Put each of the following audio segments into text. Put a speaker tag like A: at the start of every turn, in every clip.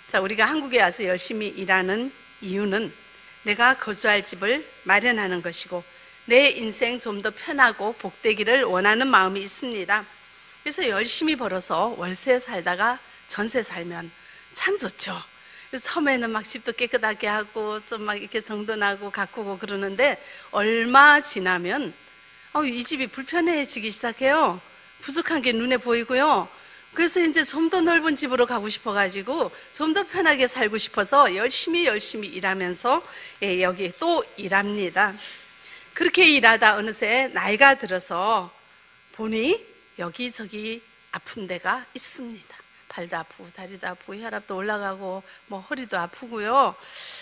A: 자, 우리가 한국에 와서 열심히 일하는 이유는 내가 거주할 집을 마련하는 것이고 내 인생 좀 더 편하고 복되기를 원하는 마음이 있습니다. 그래서 열심히 벌어서 월세 살다가 전세 살면 참 좋죠. 그래서 처음에는 막 집도 깨끗하게 하고 좀 막 이렇게 정돈하고 가꾸고 그러는데 얼마 지나면 이 집이 불편해지기 시작해요. 부족한 게 눈에 보이고요. 그래서 이제 좀 더 넓은 집으로 가고 싶어가지고 좀 더 편하게 살고 싶어서 열심히 일하면서 여기 또 일합니다. 그렇게 일하다 어느새 나이가 들어서 보니 여기저기 아픈 데가 있습니다. 팔도 아프고 다리도 아프고 혈압도 올라가고 뭐 허리도 아프고요.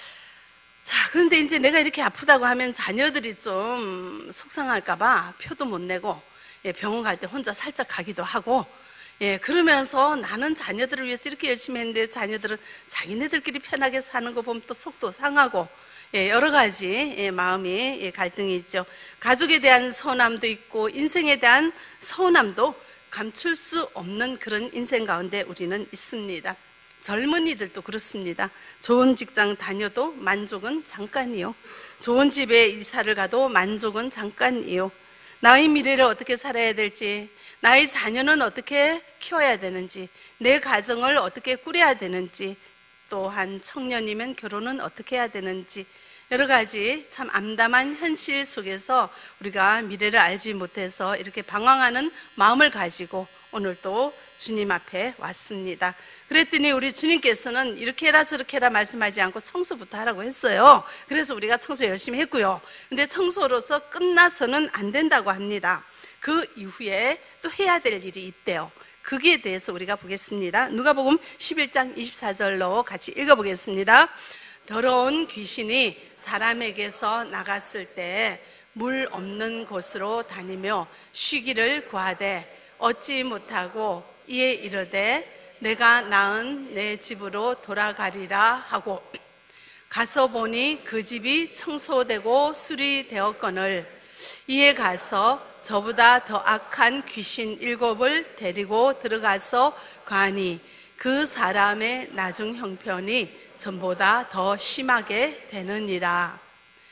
A: 자, 그런데 이제 내가 이렇게 아프다고 하면 자녀들이 좀 속상할까봐 표도 못 내고 병원 갈 때 혼자 살짝 가기도 하고 그러면서 나는 자녀들을 위해서 이렇게 열심히 했는데 자녀들은 자기네들끼리 편하게 사는 거 보면 또 속도 상하고 여러 가지 마음이 갈등이 있죠. 가족에 대한 서운함도 있고 인생에 대한 서운함도 감출 수 없는 그런 인생 가운데 우리는 있습니다. 젊은이들도 그렇습니다. 좋은 직장 다녀도 만족은 잠깐이요. 좋은 집에 이사를 가도 만족은 잠깐이요. 나의 미래를 어떻게 살아야 될지, 나의 자녀는 어떻게 키워야 되는지, 내 가정을 어떻게 꾸려야 되는지, 또한 청년이면 결혼은 어떻게 해야 되는지 여러 가지 참 암담한 현실 속에서 우리가 미래를 알지 못해서 이렇게 방황하는 마음을 가지고 오늘 또 주님 앞에 왔습니다. 그랬더니 우리 주님께서는 이렇게 해라 저렇게 해라 말씀하지 않고 청소부터 하라고 했어요. 그래서 우리가 청소 열심히 했고요. 근데 청소로서 끝나서는 안 된다고 합니다. 그 이후에 또 해야 될 일이 있대요. 거기에 대해서 우리가 보겠습니다. 누가복음 11장 24절로 같이 읽어보겠습니다. 더러운 귀신이 사람에게서 나갔을 때 물 없는 곳으로 다니며 쉬기를 구하되 얻지 못하고 이에 이르되 내가 낳은 내 집으로 돌아가리라 하고 가서 보니 그 집이 청소되고 수리되었거늘 이에 가서 저보다 더 악한 귀신 7을 데리고 들어가서 가니 그 사람의 나중 형편이 전보다 더 심하게 되느니라.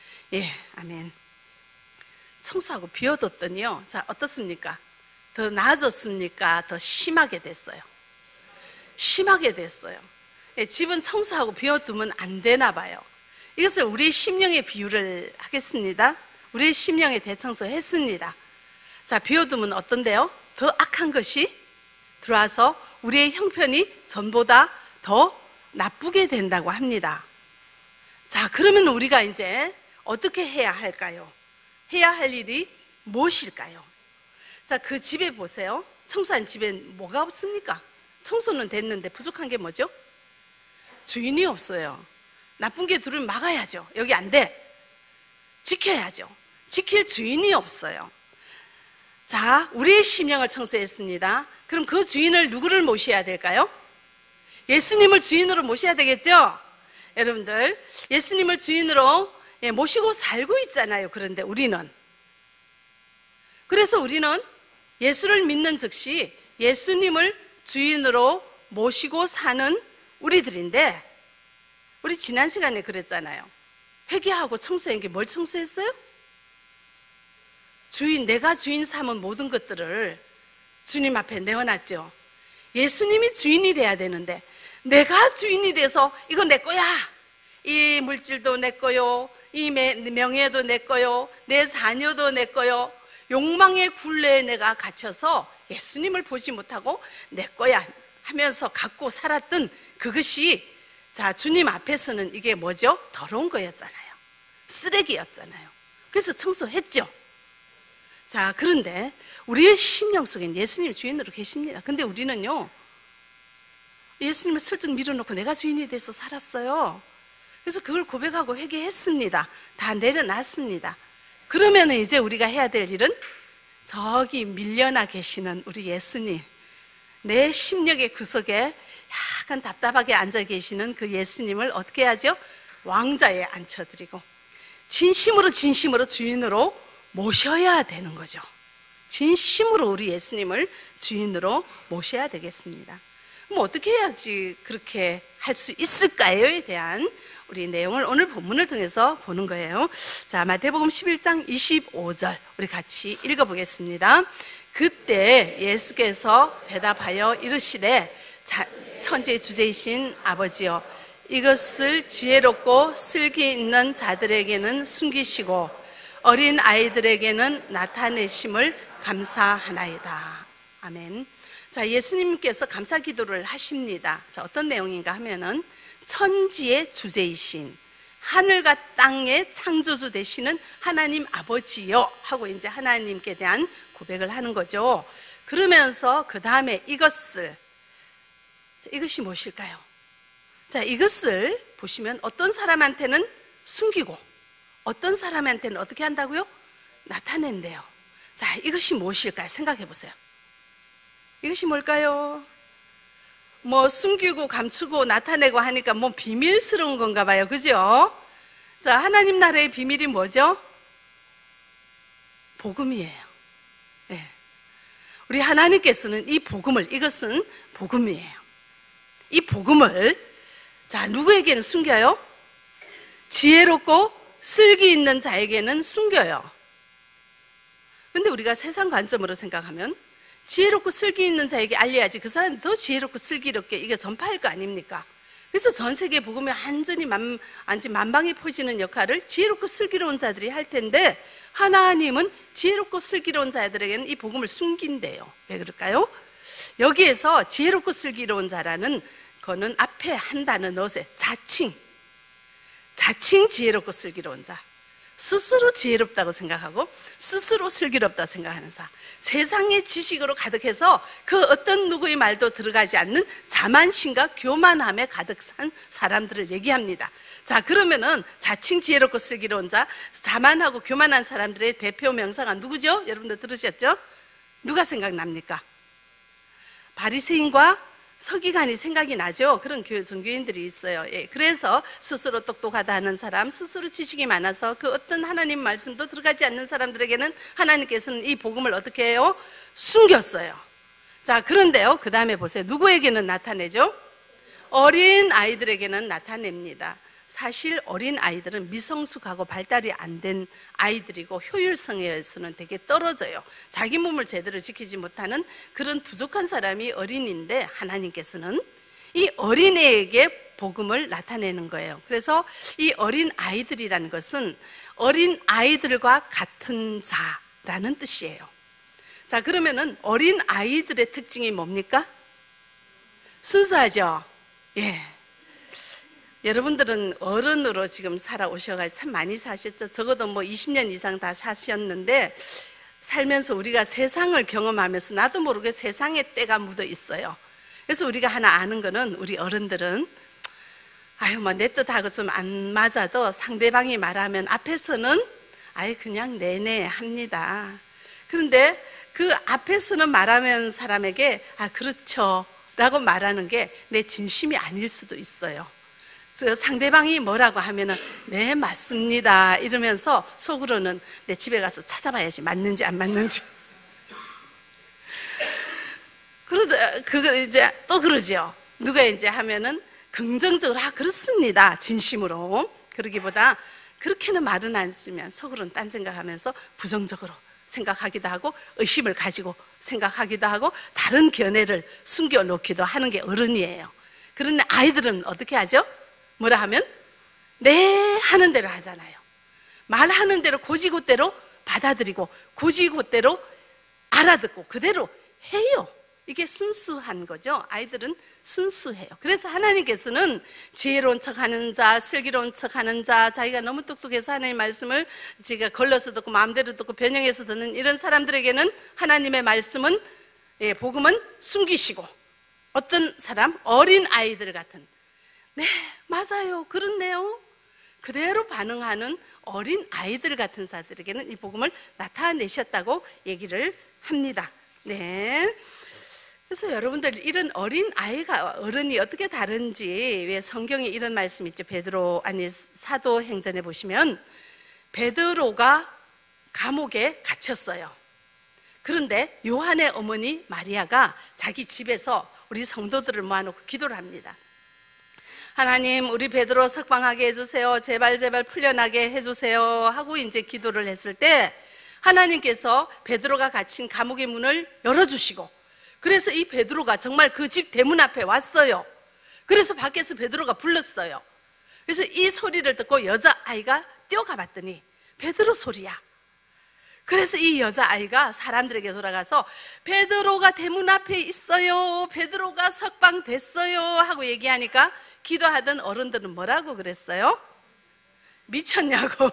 A: 아멘. 청소하고 비워뒀더니요, 자, 어떻습니까? 더 나아졌습니까? 더 심하게 됐어요. 심하게 됐어요. 집은 청소하고 비워두면 안 되나 봐요. 이것을 우리의 심령에 비유를 하겠습니다. 우리의 심령에 대청소했습니다. 자, 비워두면 어떤데요? 더 악한 것이 들어와서 우리의 형편이 전보다 더 나쁘게 된다고 합니다. 자, 그러면 우리가 이제 어떻게 해야 할까요? 해야 할 일이 무엇일까요? 자, 그 집에 보세요. 청소한 집에 뭐가 없습니까? 청소는 됐는데 부족한 게 뭐죠? 주인이 없어요. 나쁜 게 들어오면 막아야죠. 여기 안 돼. 지켜야죠. 지킬 주인이 없어요. 자, 우리의 심령을 청소했습니다. 그럼 그 주인을 누구를 모셔야 될까요? 예수님을 주인으로 모셔야 되겠죠? 여러분들, 예수님을 주인으로 모시고 살고 있잖아요. 그런데 그래서 우리는 예수를 믿는 즉시 예수님을 주인으로 모시고 사는 우리들인데, 우리 지난 시간에 그랬잖아요. 회개하고 청소한 게 뭘 청소했어요? 내가 주인 삼은 모든 것들을 주님 앞에 내어놨죠. 예수님이 주인이 돼야 되는데 내가 주인이 돼서 이거 내 거야, 이 물질도 내 거요, 이 명예도 내 거요, 내 자녀도 내 거요, 욕망의 굴레에 내가 갇혀서 예수님을 보지 못하고 내 거야 하면서 갖고 살았던 그것이, 자, 주님 앞에서는 이게 뭐죠? 더러운 거였잖아요. 쓰레기였잖아요. 그래서 청소했죠. 자, 그런데 우리의 심령 속엔 예수님 주인으로 계십니다. 근데 우리는요, 예수님을 슬쩍 밀어놓고 내가 주인이 돼서 살았어요. 그래서 그걸 고백하고 회개했습니다. 다 내려놨습니다. 그러면 이제 우리가 해야 될 일은 저기 밀려나 계시는 우리 예수님, 내 심령의 구석에 약간 답답하게 앉아 계시는 그 예수님을 어떻게 하죠? 왕자에 앉혀드리고 진심으로 주인으로 모셔야 되는 거죠. 진심으로 우리 예수님을 주인으로 모셔야 되겠습니다. 뭐 어떻게 해야지 그렇게 할 수 있을까요에 대한 우리 내용을 오늘 본문을 통해서 보는 거예요. 자, 마태복음 11장 25절 우리 같이 읽어보겠습니다. 그때 예수께서 대답하여 이르시되 천지의 주제이신 아버지여, 이것을 지혜롭고 슬기 있는 자들에게는 숨기시고 어린 아이들에게는 나타내심을 감사하나이다. 아멘. 자, 예수님께서 감사 기도를 하십니다. 자, 어떤 내용인가 하면은 천지의 주제이신 하늘과 땅의 창조주 되시는 하나님 아버지여 하고 이제 하나님께 대한 고백을 하는 거죠. 그러면서 그 다음에 이것이 무엇일까요? 자, 이것을 보시면 어떤 사람한테는 숨기고 어떤 사람한테는 어떻게 한다고요? 나타낸대요. 자, 이것이 무엇일까요? 생각해 보세요. 이것이 뭘까요? 뭐 숨기고 감추고 나타내고 하니까 뭐 비밀스러운 건가 봐요. 그죠? 자, 하나님 나라의 비밀이 뭐죠? 복음이에요. 네. 우리 하나님께서는 이 복음을, 이것은 복음이에요. 이 복음을 자, 누구에게는 숨겨요? 지혜롭고 슬기 있는 자에게는 숨겨요. 근데 우리가 세상 관점으로 생각하면 지혜롭고 슬기 있는 자에게 알려야지 그 사람이 더 지혜롭고 슬기롭게 이게 전파할 거 아닙니까? 그래서 전 세계 복음이 완전히 만방에 퍼지는 역할을 지혜롭고 슬기로운 자들이 할 텐데 하나님은 지혜롭고 슬기로운 자들에게는 이 복음을 숨긴대요. 왜 그럴까요? 여기에서 지혜롭고 슬기로운 자라는 거는 앞에 한 단어 넣으세요. 자칭 지혜롭고 슬기로운 자, 스스로 지혜롭다고 생각하고 스스로 슬기롭다고 생각하는 자, 세상의 지식으로 가득해서 그 어떤 누구의 말도 들어가지 않는 자만심과 교만함에 가득 산 사람들을 얘기합니다. 자, 그러면은 자칭 지혜롭고 슬기로운 자, 자만하고 교만한 사람들의 대표 명사가 누구죠? 여러분들 들으셨죠? 누가 생각납니까? 바리새인과 서기관이 생각이 나죠. 그런 종교인들이 있어요. 예, 그래서 스스로 똑똑하다 하는 사람, 스스로 지식이 많아서 그 어떤 하나님 말씀도 들어가지 않는 사람들에게는 하나님께서는 이 복음을 어떻게 해요? 숨겼어요. 자, 그런데요, 그 다음에 보세요. 누구에게는 나타내죠? 어린 아이들에게는 나타냅니다. 사실 어린 아이들은 미성숙하고 발달이 안 된 아이들이고 효율성에서는 되게 떨어져요. 자기 몸을 제대로 지키지 못하는 그런 부족한 사람이 어린이인데 하나님께서는 이 어린애에게 복음을 나타내는 거예요. 그래서 이 어린 아이들이라는 것은 어린 아이들과 같은 자라는 뜻이에요. 자, 그러면은 어린 아이들의 특징이 뭡니까? 순수하죠? 예. 여러분들은 어른으로 지금 살아오셔가지고 참 많이 사셨죠. 적어도 뭐 20년 이상 다 사셨는데 살면서 우리가 세상을 경험하면서 나도 모르게 세상의 때가 묻어 있어요. 그래서 우리가 하나 아는 거는 우리 어른들은 아유 뭐 내 뜻하고 좀 안 맞아도 상대방이 말하면 앞에서는 아유 그냥 내내 합니다. 그런데 그 앞에서는 말하면 사람에게 아 그렇죠 라고 말하는 게 내 진심이 아닐 수도 있어요. 상대방이 뭐라고 하면은 네 맞습니다 이러면서 속으로는 내 집에 가서 찾아봐야지 맞는지 안 맞는지. 그러다 그거 이제 또 그러죠. 누가 이제 하면은 긍정적으로 아 그렇습니다 진심으로 그러기보다 그렇게는 말은 안 했으면 속으로는 딴 생각하면서 부정적으로 생각하기도 하고 의심을 가지고 생각하기도 하고 다른 견해를 숨겨놓기도 하는 게 어른이에요. 그런데 아이들은 어떻게 하죠? 뭐라 하면 네 하는 대로 하잖아요. 말하는 대로 고지고대로 받아들이고 고지고대로 알아듣고 그대로 해요. 이게 순수한 거죠. 아이들은 순수해요. 그래서 하나님께서는 지혜로운 척하는 자, 슬기로운 척하는 자, 자기가 너무 똑똑해서 하나님 말씀을 지가 걸러서 듣고 마음대로 듣고 변형해서 듣는 이런 사람들에게는 하나님의 말씀은 복음은 숨기시고 어떤 사람? 어린 아이들 같은 네 맞아요 그렇네요 그대로 반응하는 어린 아이들 같은 자들에게는 이 복음을 나타내셨다고 얘기를 합니다. 네. 그래서 여러분들 이런 어린 아이가 어른이 어떻게 다른지 왜 성경에 이런 말씀이 있죠. 베드로 아니 사도행전에 보시면 베드로가 감옥에 갇혔어요. 그런데 요한의 어머니 마리아가 자기 집에서 우리 성도들을 모아놓고 기도를 합니다. 하나님, 우리 베드로 석방하게 해주세요. 제발 제발 풀려나게 해주세요 하고 이제 기도를 했을 때 하나님께서 베드로가 갇힌 감옥의 문을 열어주시고, 그래서 이 베드로가 정말 그 집 대문 앞에 왔어요. 그래서 밖에서 베드로가 불렀어요. 그래서 이 소리를 듣고 여자아이가 뛰어가 봤더니 베드로 소리야. 그래서 이 여자아이가 사람들에게 돌아가서 베드로가 대문 앞에 있어요, 베드로가 석방됐어요 하고 얘기하니까 기도하던 어른들은 뭐라고 그랬어요? 미쳤냐고.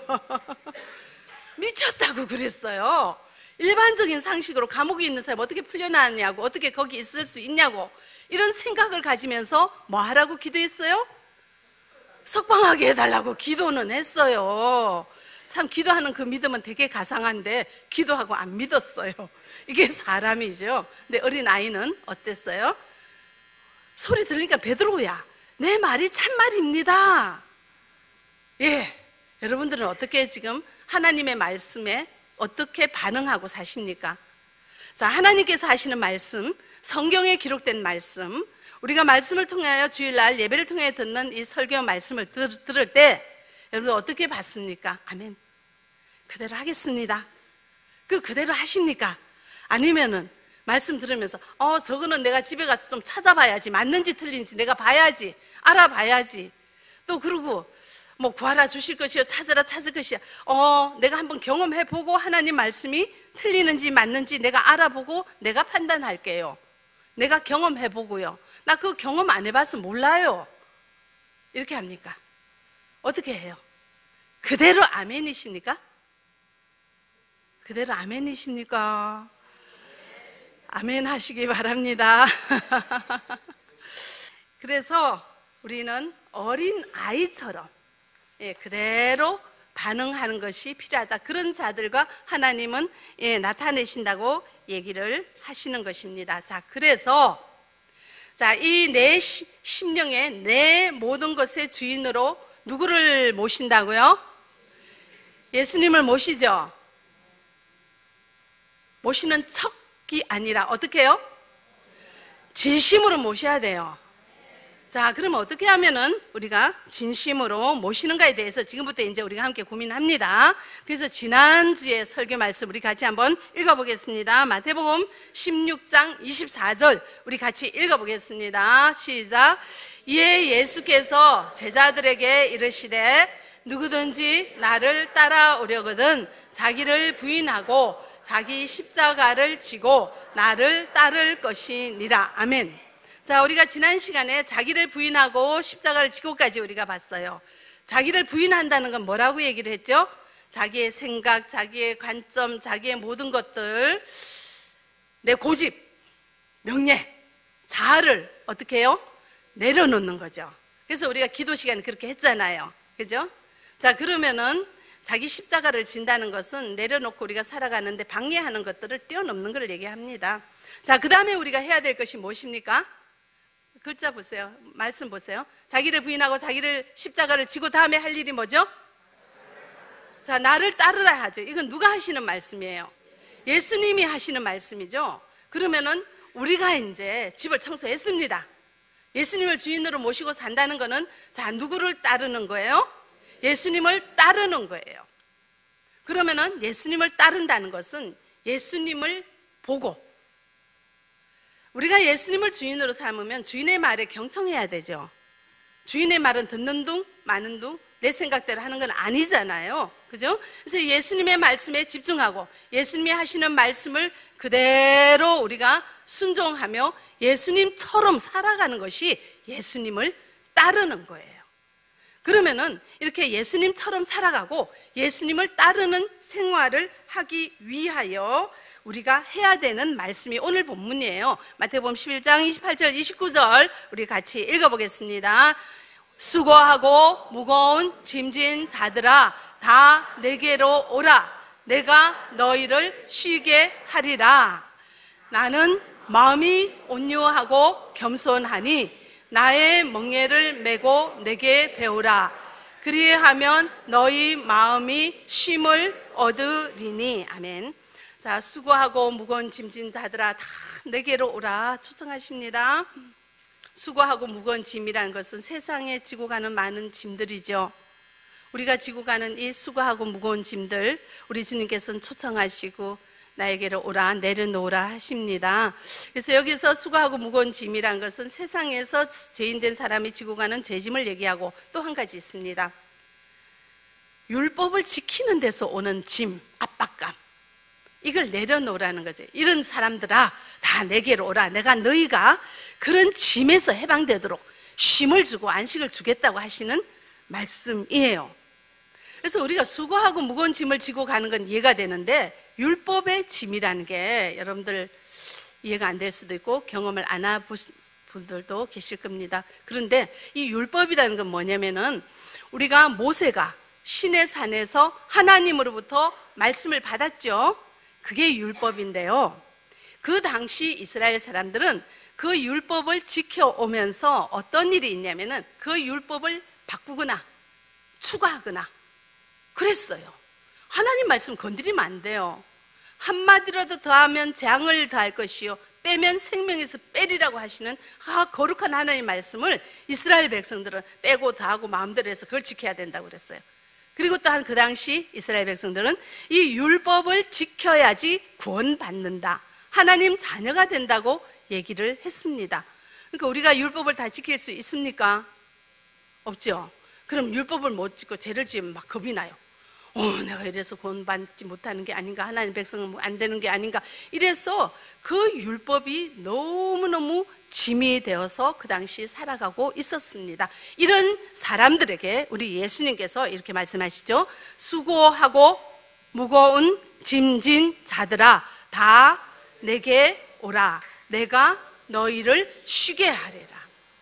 A: 미쳤다고 그랬어요. 일반적인 상식으로 감옥에 있는 사람 어떻게 풀려나왔냐고, 어떻게 거기 있을 수 있냐고, 이런 생각을 가지면서 뭐 하라고 기도했어요? 석방하게 해달라고 기도는 했어요. 참 기도하는 그 믿음은 되게 가상한데 기도하고 안 믿었어요. 이게 사람이죠. 근데 어린아이는 어땠어요? 소리 들으니까 베드로야, 내 말이 참말입니다. 예, 여러분들은 어떻게 지금 하나님의 말씀에 어떻게 반응하고 사십니까? 자, 하나님께서 하시는 말씀, 성경에 기록된 말씀, 우리가 말씀을 통하여 주일날 예배를 통해 듣는 이 설교 말씀을 들을 때 여러분 어떻게 받습니까? 아멘. 그대로 하겠습니다. 그대로 하십니까? 아니면은 말씀 들으면서 저거는 내가 집에 가서 좀 찾아봐야지, 맞는지 틀린지 내가 봐야지, 알아봐야지. 또 그러고 뭐 구하라 주실 것이요, 찾으라 찾을 것이야. 내가 한번 경험해보고 하나님 말씀이 틀리는지 맞는지 내가 알아보고 내가 판단할게요. 내가 경험해보고요. 나 그거 경험 안 해봐서 몰라요. 이렇게 합니까? 어떻게 해요? 그대로 아멘이십니까? 그대로 아멘이십니까? 아멘 하시기 바랍니다. 그래서 우리는 어린 아이처럼 그대로 반응하는 것이 필요하다. 그런 자들과 하나님은 나타내신다고 얘기를 하시는 것입니다. 자, 그래서 이 내 심령의 내 모든 것의 주인으로 누구를 모신다고요? 예수님을 모시죠. 모시는 척이 아니라 어떻게 해요? 진심으로 모셔야 돼요. 자, 그러면 어떻게 하면은 우리가 진심으로 모시는가에 대해서 지금부터 이제 우리가 함께 고민합니다. 그래서 지난주에 설교 말씀 우리 같이 한번 읽어보겠습니다. 마태복음 16장 24절 우리 같이 읽어보겠습니다. 시작. 이에 예수께서 제자들에게 이르시되 누구든지 나를 따라오려거든 자기를 부인하고 자기 십자가를 지고 나를 따를 것이니라. 아멘. 자, 우리가 지난 시간에 자기를 부인하고 십자가를 지고까지 우리가 봤어요. 자기를 부인한다는 건 뭐라고 얘기를 했죠? 자기의 생각, 자기의 관점, 자기의 모든 것들, 내 고집, 명예, 자아를 어떻게 해요? 내려놓는 거죠. 그래서 우리가 기도 시간에 그렇게 했잖아요. 그죠? 자, 그러면은 자기 십자가를 진다는 것은 내려놓고 우리가 살아가는데 방해하는 것들을 뛰어넘는 걸 얘기합니다. 자, 그 다음에 우리가 해야 될 것이 무엇입니까? 글자 보세요. 말씀 보세요. 자기를 부인하고 자기를 십자가를 지고 다음에 할 일이 뭐죠? 자, 나를 따르라 하죠. 이건 누가 하시는 말씀이에요? 예수님이 하시는 말씀이죠. 그러면은 우리가 이제 집을 청소했습니다. 예수님을 주인으로 모시고 산다는 거는 자, 누구를 따르는 거예요? 예수님을 따르는 거예요. 그러면은 예수님을 따른다는 것은 예수님을 보고, 우리가 예수님을 주인으로 삼으면 주인의 말에 경청해야 되죠. 주인의 말은 듣는 둥 마는 둥 내 생각대로 하는 건 아니잖아요. 그죠? 그래서 예수님의 말씀에 집중하고 예수님이 하시는 말씀을 그대로 우리가 순종하며 예수님처럼 살아가는 것이 예수님을 따르는 거예요. 그러면은 이렇게 예수님처럼 살아가고 예수님을 따르는 생활을 하기 위하여 우리가 해야 되는 말씀이 오늘 본문이에요. 마태복음 11장 28절 29절 우리 같이 읽어보겠습니다. 수고하고 무거운 짐진 자들아 다 내게로 오라. 내가 너희를 쉬게 하리라. 나는 마음이 온유하고 겸손하니 나의 멍에를 메고 내게 배우라. 그리하면 너희 마음이 쉼을 얻으리니. 아멘. 자, 수고하고 무거운 짐진 자들아 다 내게로 오라 초청하십니다. 수고하고 무거운 짐이라는 것은 세상에 지고 가는 많은 짐들이죠. 우리가 지고 가는 이 수고하고 무거운 짐들, 우리 주님께서는 초청하시고 나에게로 오라, 내려놓으라 하십니다. 그래서 여기서 수고하고 무거운 짐이라는 것은 세상에서 죄인된 사람이 지고 가는 죄짐을 얘기하고 또 한 가지 있습니다. 율법을 지키는 데서 오는 짐, 압박감, 이걸 내려놓으라는 거죠. 이런 사람들아 다 내게로 오라. 내가 너희가 그런 짐에서 해방되도록 쉼을 주고 안식을 주겠다고 하시는 말씀이에요. 그래서 우리가 수고하고 무거운 짐을 지고 가는 건 이해가 되는데, 율법의 짐이라는 게 여러분들 이해가 안 될 수도 있고 경험을 안 해보신 분들도 계실 겁니다. 그런데 이 율법이라는 건 뭐냐면은, 우리가 모세가 시내 산에서 하나님으로부터 말씀을 받았죠. 그게 율법인데요, 그 당시 이스라엘 사람들은 그 율법을 지켜오면서 어떤 일이 있냐면은 그 율법을 바꾸거나 추가하거나 그랬어요. 하나님 말씀 건드리면 안 돼요. 한마디라도 더하면 재앙을 더할 것이요 빼면 생명에서 빼리라고 하시는 거룩한 하나님 말씀을 이스라엘 백성들은 빼고 더하고 마음대로 해서 그걸 지켜야 된다고 그랬어요. 그리고 또한 그 당시 이스라엘 백성들은 이 율법을 지켜야지 구원받는다, 하나님 자녀가 된다고 얘기를 했습니다. 그러니까 우리가 율법을 다 지킬 수 있습니까? 없죠. 그럼 율법을 못 지키고 죄를 지으면 막 겁이 나요. 내가 이래서 구원받지 못하는 게 아닌가, 하나님 백성은 안 되는 게 아닌가, 이래서 그 율법이 너무너무 짐이 되어서 그 당시 살아가고 있었습니다. 이런 사람들에게 우리 예수님께서 이렇게 말씀하시죠. 수고하고 무거운 짐진 자들아 다 내게 오라. 내가 너희를 쉬게 하리라.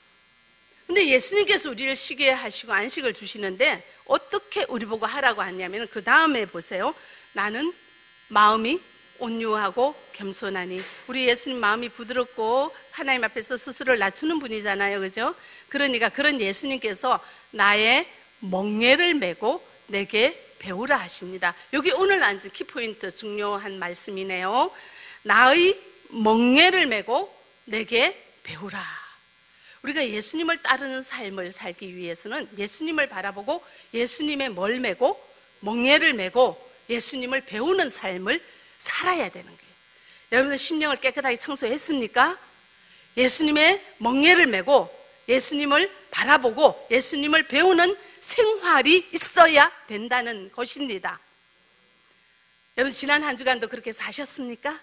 A: 근데 예수님께서 우리를 쉬게 하시고 안식을 주시는데 어떻게 우리 보고 하라고 하냐면, 그 다음에 보세요. 나는 마음이 온유하고 겸손하니. 우리 예수님 마음이 부드럽고 하나님 앞에서 스스로를 낮추는 분이잖아요, 그죠? 그러니까 그런 예수님께서 나의 멍에를 메고 내게 배우라 하십니다. 여기 오늘 앉은 키포인트, 중요한 말씀이네요. 나의 멍에를 메고 내게 배우라. 우리가 예수님을 따르는 삶을 살기 위해서는 예수님을 바라보고 예수님의 뭘 메고 멍에를 메고 예수님을 배우는 삶을 살아야 되는 거예요. 여러분들 심령을 깨끗하게 청소했습니까? 예수님의 멍에를 메고 예수님을 바라보고 예수님을 배우는 생활이 있어야 된다는 것입니다. 여러분 지난 한 주간도 그렇게 사셨습니까?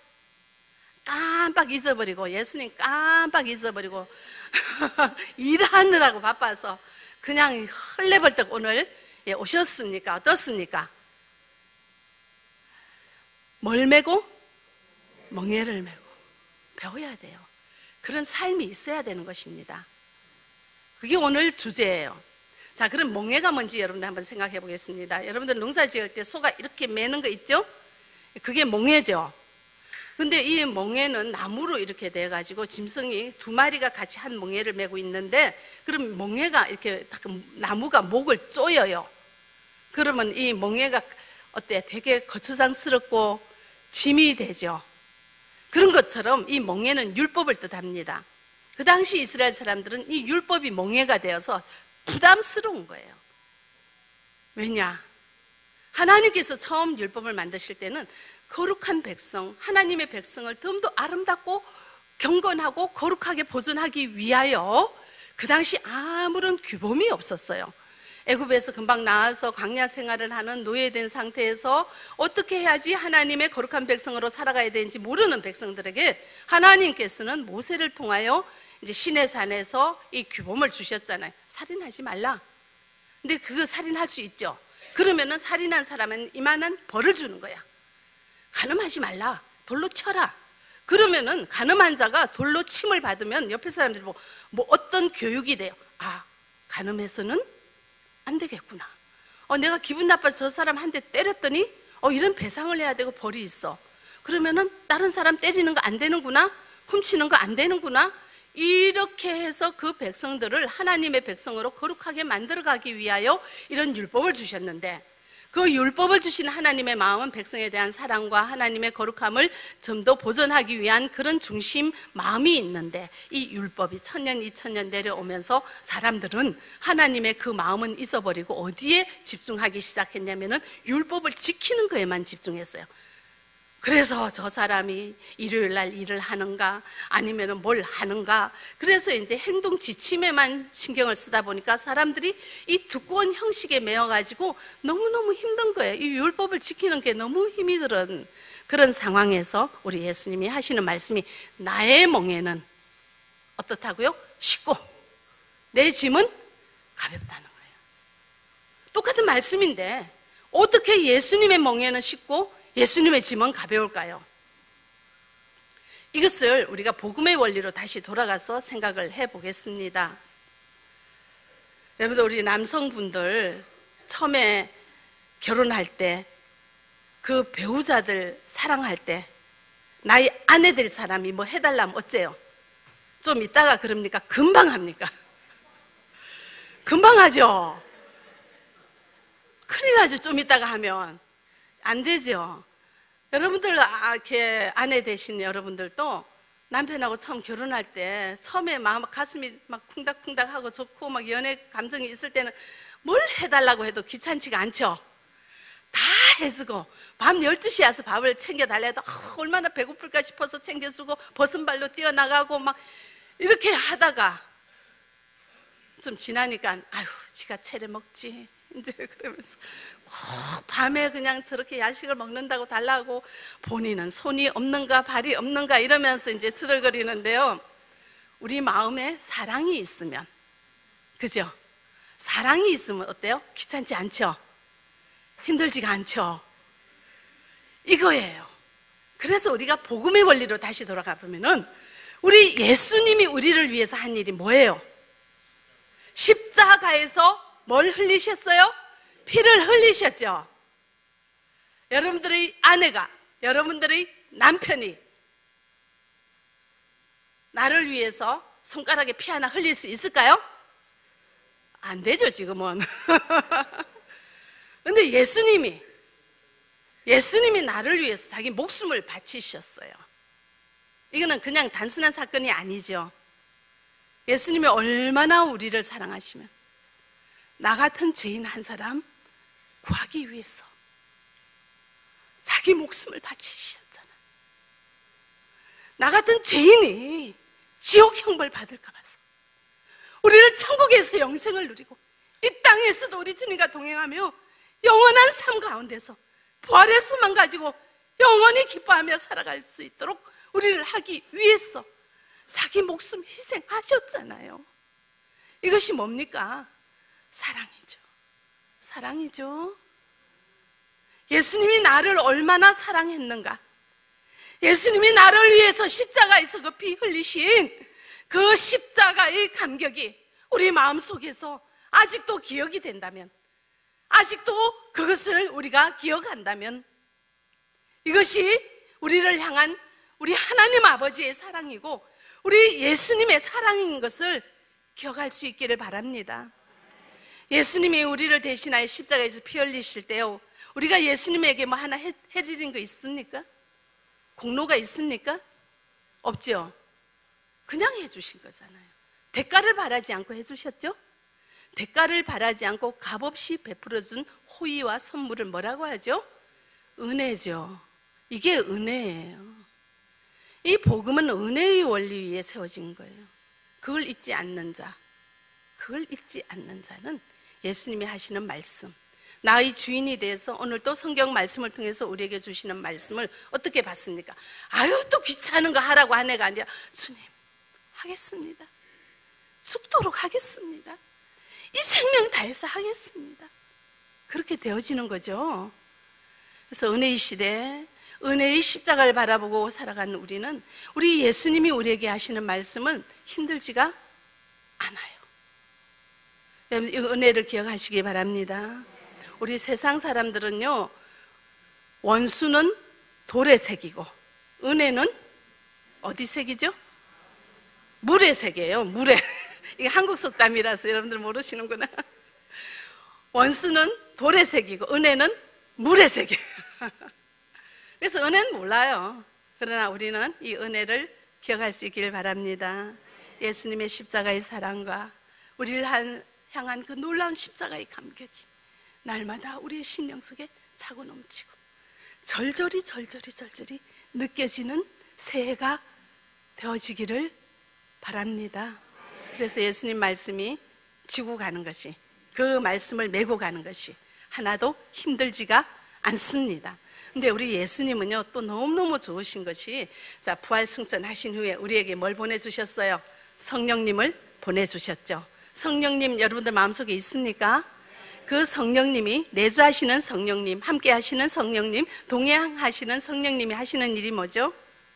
A: 깜빡 잊어버리고, 예수님 깜빡 잊어버리고 일하느라고 바빠서 그냥 헐레벌떡 오늘 오셨습니까? 어떻습니까? 뭘 메고? 멍에를 메고 배워야 돼요. 그런 삶이 있어야 되는 것입니다. 그게 오늘 주제예요. 자, 그럼 멍에가 뭔지 여러분들 한번 생각해 보겠습니다. 여러분들 농사 지을 때 소가 이렇게 매는 거 있죠? 그게 멍에죠. 근데 이 멍에는 나무로 이렇게 돼가지고 짐승이 두 마리가 같이 한 멍에를 메고 있는데, 그럼 멍에가 이렇게 나무가 목을 조여요. 그러면 이 멍에가 어때? 되게 거추장스럽고 짐이 되죠. 그런 것처럼 이 멍에는 율법을 뜻합니다. 그 당시 이스라엘 사람들은 이 율법이 멍에가 되어서 부담스러운 거예요. 왜냐? 하나님께서 처음 율법을 만드실 때는 거룩한 백성, 하나님의 백성을 더 아름답고 경건하고 거룩하게 보존하기 위하여 그 당시 아무런 규범이 없었어요. 애굽에서 금방 나와서 광야 생활을 하는 노예된 상태에서 어떻게 해야지 하나님의 거룩한 백성으로 살아가야 되는지 모르는 백성들에게 하나님께서는 모세를 통하여 이제 시내산에서 이 규범을 주셨잖아요. 살인하지 말라. 근데 그거 살인할 수 있죠. 그러면은 살인한 사람은 이만한 벌을 주는 거야. 간음하지 말라. 돌로 쳐라. 그러면은 간음한 자가 돌로 침을 받으면 옆에 사람들이 뭐 어떤 교육이 돼요. 아, 간음해서는 안 되겠구나. 내가 기분 나빠서 저 사람 한 대 때렸더니 이런 배상을 해야 되고 벌이 있어. 그러면은 다른 사람 때리는 거 안 되는구나. 훔치는 거 안 되는구나. 이렇게 해서 그 백성들을 하나님의 백성으로 거룩하게 만들어가기 위하여 이런 율법을 주셨는데, 그 율법을 주신 하나님의 마음은 백성에 대한 사랑과 하나님의 거룩함을 좀 더 보존하기 위한 그런 중심 마음이 있는데, 이 율법이 1000년, 2000년 내려오면서 사람들은 하나님의 그 마음은 잊어버리고 어디에 집중하기 시작했냐면은 율법을 지키는 거에만 집중했어요. 그래서 저 사람이 일요일 날 일을 하는가 아니면은 뭘 하는가, 그래서 이제 행동 지침에만 신경을 쓰다 보니까 사람들이 이 두꺼운 형식에 매여가지고 너무너무 힘든 거예요. 이 율법을 지키는 게 너무 힘이 들은 그런 상황에서 우리 예수님이 하시는 말씀이, 나의 멍에는 어떻다고요? 쉽고 내 짐은 가볍다는 거예요. 똑같은 말씀인데 어떻게 예수님의 멍에는 쉽고 예수님의 짐은 가벼울까요? 이것을 우리가 복음의 원리로 다시 돌아가서 생각을 해보겠습니다. 여러분들, 우리 남성분들 처음에 결혼할 때, 그 배우자들 사랑할 때 나의 아내 될 사람이 뭐 해달라면 어째요? 좀 있다가 그럽니까? 금방 합니까? 금방 하죠? 큰일 나죠. 좀 있다가 하면 안 되죠. 여러분들, 이렇게 아내 되신 여러분들도 남편하고 처음 결혼할 때 처음에 막 가슴이 막 쿵닥쿵닥하고 좋고 막 연애 감정이 있을 때는 뭘 해달라고 해도 귀찮지가 않죠. 다 해주고 밤 12시에 와서 밥을 챙겨달라 해도 얼마나 배고플까 싶어서 챙겨주고 벗은발로 뛰어나가고 막 이렇게 하다가 좀 지나니까 아유, 지가 차려 먹지 이제 그러면서 꼭 밤에 그냥 저렇게 야식을 먹는다고 달라고, 본인은 손이 없는가 발이 없는가 이러면서 이제 투덜거리는데요. 우리 마음에 사랑이 있으면, 그죠? 사랑이 있으면 어때요? 귀찮지 않죠? 힘들지가 않죠? 이거예요. 그래서 우리가 복음의 원리로 다시 돌아가 보면은 우리 예수님이 우리를 위해서 한 일이 뭐예요? 십자가에서 뭘 흘리셨어요? 피를 흘리셨죠. 여러분들의 아내가, 여러분들의 남편이 나를 위해서 손가락에 피 하나 흘릴 수 있을까요? 안 되죠, 지금은. 근데 예수님이 나를 위해서 자기 목숨을 바치셨어요. 이거는 그냥 단순한 사건이 아니죠. 예수님이 얼마나 우리를 사랑하시면 나 같은 죄인 한 사람 구하기 위해서 자기 목숨을 바치셨잖아. 나 같은 죄인이 지옥 형벌 받을까 봐서 우리를 천국에서 영생을 누리고 이 땅에서도 우리 주님과 동행하며 영원한 삶 가운데서 부활의 소망 가지고 영원히 기뻐하며 살아갈 수 있도록 우리를 하기 위해서 자기 목숨 희생하셨잖아요. 이것이 뭡니까? 사랑이죠. 사랑이죠. 예수님이 나를 얼마나 사랑했는가. 예수님이 나를 위해서 십자가에서 그 피 흘리신 그 십자가의 감격이 우리 마음속에서 아직도 기억이 된다면, 아직도 그것을 우리가 기억한다면, 이것이 우리를 향한 우리 하나님 아버지의 사랑이고 우리 예수님의 사랑인 것을 기억할 수 있기를 바랍니다. 예수님이 우리를 대신하여 십자가에서 피 흘리실 때요, 우리가 예수님에게 뭐 하나 해드린 거 있습니까? 공로가 있습니까? 없죠. 그냥 해주신 거잖아요. 대가를 바라지 않고 해주셨죠? 대가를 바라지 않고 값없이 베풀어준 호의와 선물을 뭐라고 하죠? 은혜죠. 이게 은혜예요. 이 복음은 은혜의 원리 위에 세워진 거예요. 그걸 잊지 않는 자, 그걸 잊지 않는 자는 예수님이 하시는 말씀, 나의 주인이 돼서 오늘 또 성경 말씀을 통해서 우리에게 주시는 말씀을 어떻게 받습니까? 아유, 또 귀찮은 거 하라고 한 애가 아니라 주님 하겠습니다. 죽도록 하겠습니다. 이 생명 다해서 하겠습니다. 그렇게 되어지는 거죠. 그래서 은혜의 시대, 은혜의 십자가를 바라보고 살아가는 우리는, 우리 예수님이 우리에게 하시는 말씀은 힘들지가 않아요. 여러분, 이 은혜를 기억하시기 바랍니다. 우리 세상 사람들은요, 원수는 돌의 색이고 은혜는 어디 색이죠? 물의 색이에요. 물의. 이게 한국 속담이라서 여러분들 모르시는구나. 원수는 돌의 색이고 은혜는 물의 색이에요. 그래서 은혜는 몰라요. 그러나 우리는 이 은혜를 기억할 수 있기를 바랍니다. 예수님의 십자가의 사랑과 우리를 향한 그 놀라운 십자가의 감격이 날마다 우리의 심령 속에 차고 넘치고 절절히 느껴지는 새해가 되어지기를 바랍니다. 그래서 예수님 말씀이 지고 가는 것이, 그 말씀을 메고 가는 것이 하나도 힘들지가 않습니다. 근데 우리 예수님은요 또 너무너무 좋으신 것이, 자, 부활 승천하신 후에 우리에게 뭘 보내주셨어요? 성령님을 보내주셨죠. 성령님 여러분들 마음속에 있습니까? 그 성령님이, 내주하시는 성령님, 함께 하시는 성령님, 동행하시는 성령님이 하시는 일이 뭐죠?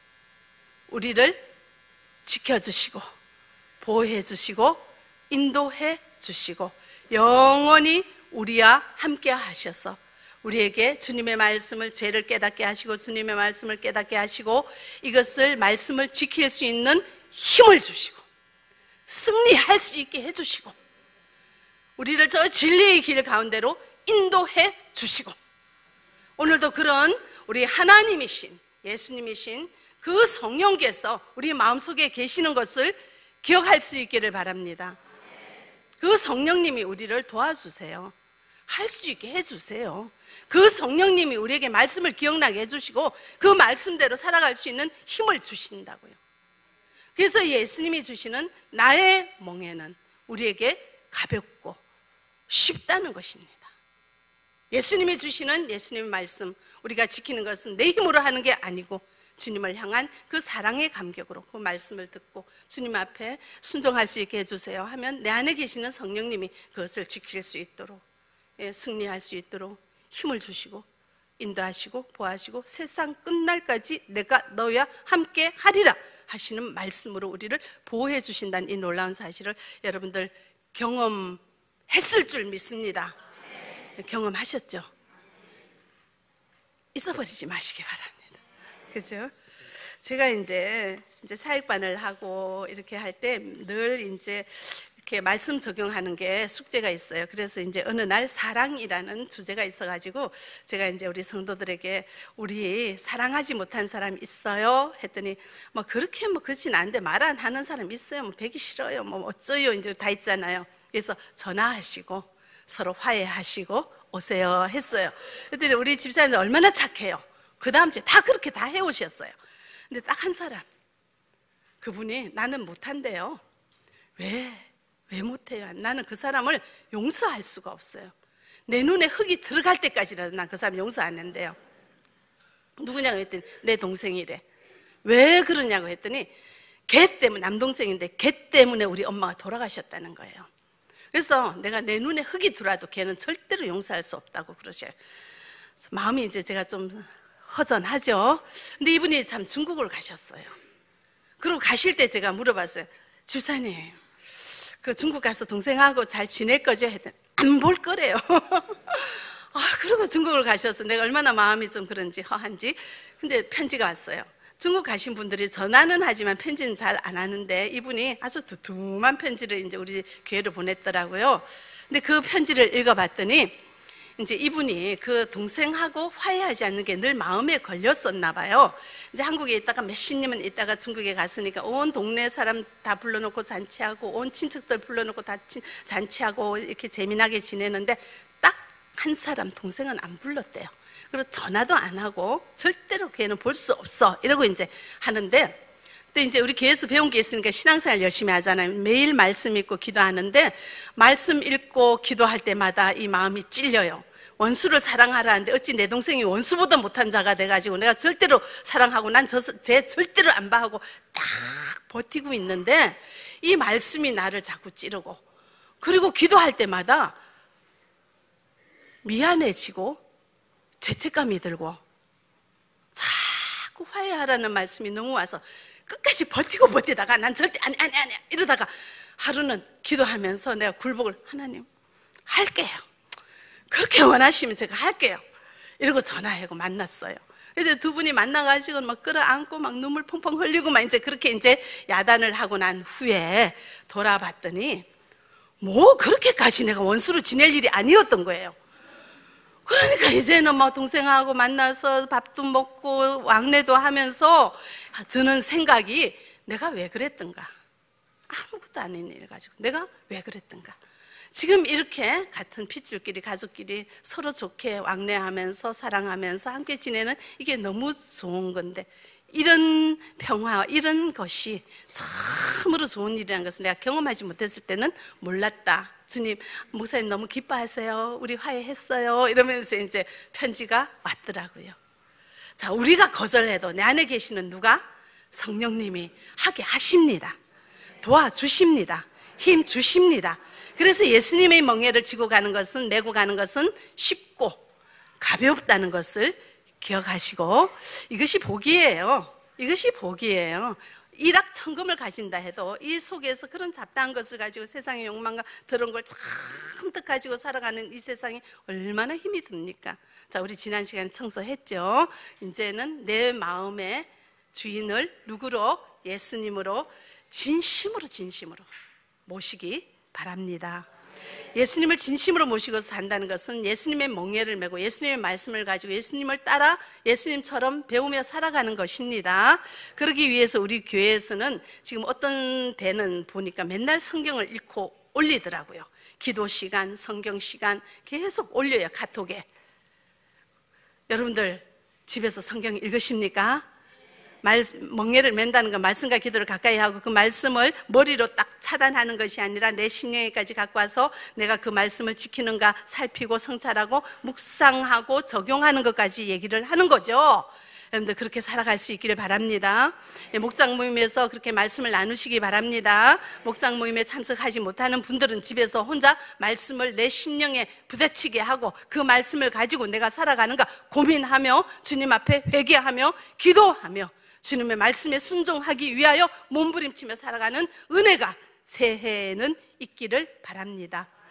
A: 우리를 지켜주시고 보호해 주시고 인도해 주시고 영원히 우리와 함께 하셔서 우리에게 주님의 말씀을, 죄를 깨닫게 하시고 주님의 말씀을 깨닫게 하시고 이것을, 말씀을 지킬 수 있는 힘을 주시고 승리할 수 있게 해주시고 우리를 저 진리의 길 가운데로 인도해 주시고, 오늘도 그런 우리 하나님이신, 예수님이신 그 성령께서 우리 마음속에 계시는 것을 기억할 수 있기를 바랍니다. 그 성령님이 우리를 도와주세요. 할 수 있게 해주세요. 그 성령님이 우리에게 말씀을 기억나게 해주시고 그 말씀대로 살아갈 수 있는 힘을 주신다고요. 그래서 예수님이 주시는 나의 멍에는 우리에게 가볍고 쉽다는 것입니다. 예수님이 주시는 예수님의 말씀, 우리가 지키는 것은 내 힘으로 하는 게 아니고 주님을 향한 그 사랑의 감격으로 그 말씀을 듣고 주님 앞에 순종할 수 있게 해주세요 하면 내 안에 계시는 성령님이 그것을 지킬 수 있도록, 승리할 수 있도록 힘을 주시고 인도하시고 보호하시고 세상 끝날까지 내가 너와 함께 하리라 하시는 말씀으로 우리를 보호해 주신다는 이 놀라운 사실을 여러분들 경험했을 줄 믿습니다. 경험하셨죠? 잊어버리지 마시기 바랍니다. 그죠? 제가 이제 사역반을 하고 이렇게 할 때 늘 이제 이렇게 말씀 적용하는 게 숙제가 있어요. 그래서 이제 어느 날 사랑이라는 주제가 있어가지고 제가 이제 우리 성도들에게 우리 사랑하지 못한 사람 있어요? 했더니 뭐 그렇게 뭐 그렇진 않은데 말 안 하는 사람 있어요? 뭐 뵈기 싫어요? 뭐 어쩌요? 이제 다 있잖아요. 그래서 전화하시고 서로 화해하시고 오세요 했어요. 그랬더니 우리 집사님들 얼마나 착해요. 그 다음 주에 다 그렇게 다 해오셨어요. 근데 딱 한 사람, 그분이 나는 못한대요. 왜 못해요? 나는 그 사람을 용서할 수가 없어요. 내 눈에 흙이 들어갈 때까지라도 난 그 사람 용서 안 한대요. 누구냐고 했더니 내 동생이래. 왜 그러냐고 했더니 걔 때문에, 남동생인데 걔 때문에 우리 엄마가 돌아가셨다는 거예요. 그래서 내가 내 눈에 흙이 들어와도 걔는 절대로 용서할 수 없다고 그러셔요. 그래서 마음이 이제 제가 좀 허전하죠. 근데 이분이 참 중국을 가셨어요. 그리고 가실 때 제가 물어봤어요. 집사님, 그 중국 가서 동생하고 잘 지낼 거죠? 했더니 안 볼 거래요. 그리고 중국을 가셔서 내가 얼마나 마음이 좀 그런지 허한지. 근데 편지가 왔어요. 중국 가신 분들이 전화는 하지만 편지는 잘 안 하는데 이분이 아주 두툼한 편지를 이제 우리 교회로 보냈더라고요. 근데 그 편지를 읽어봤더니 이제 이분이 그 동생하고 화해하지 않는 게 늘 마음에 걸렸었나 봐요. 이제 한국에 있다가 몇십 년은 있다가 중국에 갔으니까 온 동네 사람 다 불러놓고 잔치하고 온 친척들 불러놓고 다 잔치하고 이렇게 재미나게 지내는데 딱 한 사람 동생은 안 불렀대요. 그리고 전화도 안 하고 절대로 걔는 볼 수 없어 이러고 이제 하는데, 또 이제 우리 교회에서 배운 게 있으니까 신앙생활 열심히 하잖아요. 매일 말씀 읽고 기도하는데 말씀 읽고 기도할 때마다 이 마음이 찔려요. 원수를 사랑하라는데 어찌 내 동생이 원수보다 못한 자가 돼가지고 내가 절대로 사랑하고 난 쟤 절대로 안 봐하고 딱 버티고 있는데 이 말씀이 나를 자꾸 찌르고, 그리고 기도할 때마다 미안해지고 죄책감이 들고 자꾸 화해하라는 말씀이 너무 와서 끝까지 버티다가 난 절대 아니 이러다가 하루는 기도하면서 내가 굴복을, 하나님 할게요. 그렇게 원하시면 제가 할게요. 이러고 전화하고 만났어요. 그래서 두 분이 만나가지고 막 끌어안고 막 눈물 펑펑 흘리고 막 이제 그렇게 이제 야단을 하고 난 후에 돌아봤더니 뭐 그렇게까지 내가 원수로 지낼 일이 아니었던 거예요. 그러니까 이제는 뭐 동생하고 만나서 밥도 먹고 왕래도 하면서 드는 생각이, 내가 왜 그랬던가? 아무것도 아닌 일 가지고 내가 왜 그랬던가? 지금 이렇게 같은 핏줄끼리 가족끼리 서로 좋게 왕래하면서 사랑하면서 함께 지내는 이게 너무 좋은 건데, 이런 평화, 이런 것이 참으로 좋은 일이라는 것을 내가 경험하지 못했을 때는 몰랐다. 주님, 목사님 너무 기뻐하세요. 우리 화해했어요. 이러면서 이제 편지가 왔더라고요. 자, 우리가 거절해도 내 안에 계시는 누가? 성령님이 하게 하십니다. 도와주십니다. 힘 주십니다. 그래서 예수님의 멍에를 지고 가는 것은, 메고 가는 것은 쉽고 가볍다는 것을 기억하시고, 이것이 복이에요. 이것이 복이에요. 일확천금을 가진다 해도 이 속에서 그런 잡다한 것을 가지고 세상의 욕망과 더러운 걸 잔뜩 가지고 살아가는 이 세상이 얼마나 힘이 듭니까? 자, 우리 지난 시간에 청소했죠. 이제는 내 마음의 주인을 누구로? 예수님으로 진심으로 모시기 바랍니다. 예수님을 진심으로 모시고 산다는 것은 예수님의 멍에를 메고 예수님의 말씀을 가지고 예수님을 따라 예수님처럼 배우며 살아가는 것입니다. 그러기 위해서 우리 교회에서는 지금 어떤 데는 보니까 맨날 성경을 읽고 올리더라고요. 기도 시간, 성경 시간 계속 올려요, 카톡에. 여러분들 집에서 성경 읽으십니까? 멍에를 맨다는 건 말씀과 기도를 가까이 하고 그 말씀을 머리로 딱 차단하는 것이 아니라 내 심령에까지 갖고 와서 내가 그 말씀을 지키는가 살피고 성찰하고 묵상하고 적용하는 것까지 얘기를 하는 거죠. 여러분들 그렇게 살아갈 수 있기를 바랍니다. 목장 모임에서 그렇게 말씀을 나누시기 바랍니다. 목장 모임에 참석하지 못하는 분들은 집에서 혼자 말씀을 내 심령에 부대찌게 하고 그 말씀을 가지고 내가 살아가는가 고민하며 주님 앞에 회개하며 기도하며 주님의 말씀에 순종하기 위하여 몸부림치며 살아가는 은혜가 새해에는 있기를 바랍니다.